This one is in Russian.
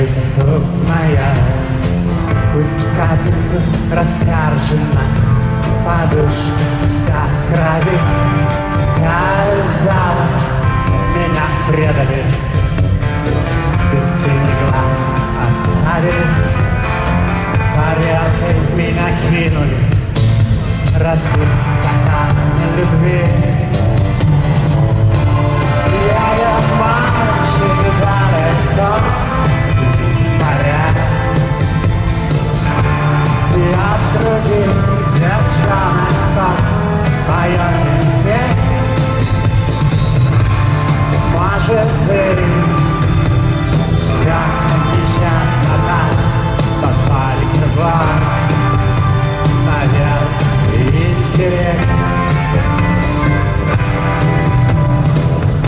неприступная. Пусть капельку рассержена подушка вся в крови. Сказала, меня предали.